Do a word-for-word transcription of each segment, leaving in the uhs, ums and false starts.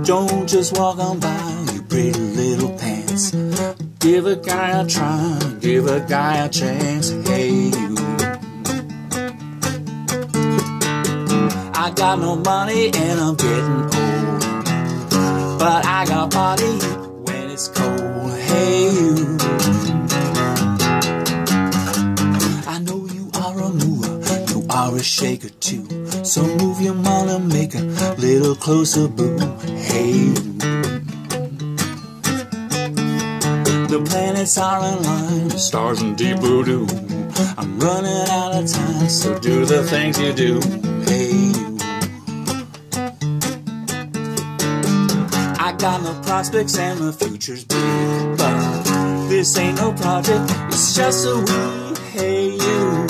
Don't just walk on by, you pretty little pants. Give a guy a try, give a guy a chance. Hey you, I got no money and I'm getting old, but I got body when it's cold. Hey you, I know you are a mover, you are a shaker too, so move your money, make a little closer, boo. Hey you, the planets are in line, the stars in deep blue do. I'm running out of time, so do the things you do. Hey you, I got no prospects and the future's big, but this ain't no project, it's just a week. Hey you,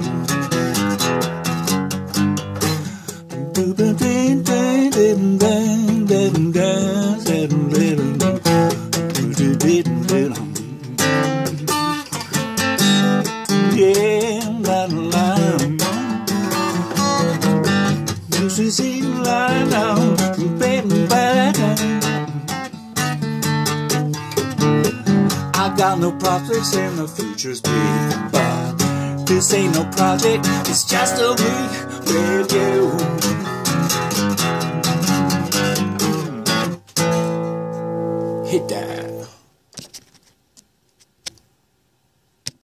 I got no prospects and the future's big, but this ain't no project, it's just a week with you. Hit that.